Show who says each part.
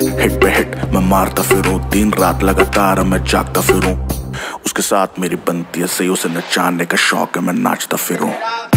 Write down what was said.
Speaker 1: Hit पे hit मैं मारता फिरूं, दिन रात लगातार मैं जागता फिरूं। उसके साथ मेरी बनती है सही, उसे नचाने का शौक है, मैं नाचता फिरूं।